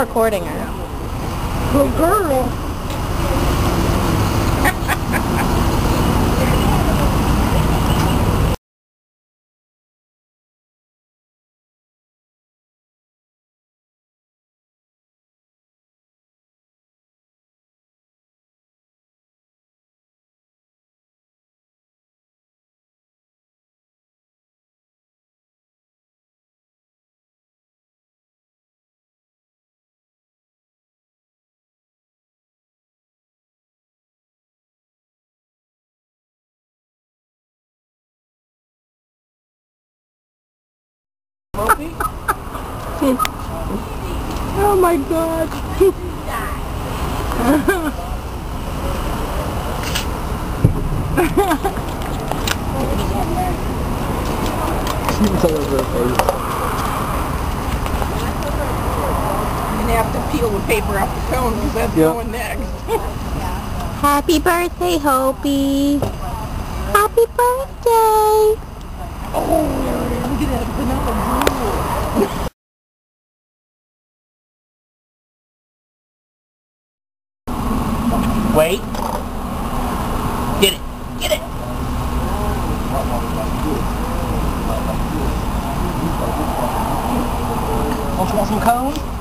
recording her. Good girl. Oh my God. And have to peel the paper off the cone because that's going next. Happy birthday, Hopi. Happy birthday. Oh, look at that vanilla drool. Wait. Get it. Get it. Want some cone?